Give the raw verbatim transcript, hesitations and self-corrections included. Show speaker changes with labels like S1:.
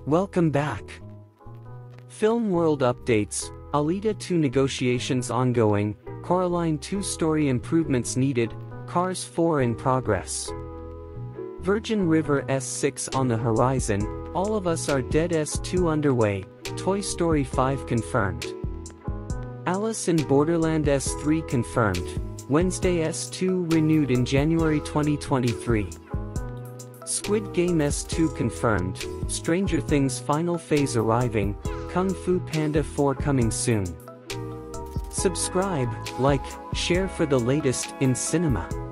S1: Welcome back. Film World updates, Alita two negotiations ongoing, Coraline two story improvements needed, Cars four in progress. Virgin River S six on the horizon, All of Us Are Dead S two underway, Toy Story five confirmed. Alice in Borderland S three confirmed, Wednesday S two renewed in January twenty twenty-three. Squid Game S two confirmed, Stranger Things final phase arriving, Kung Fu Panda four coming soon. Subscribe, like, share for the latest in cinema.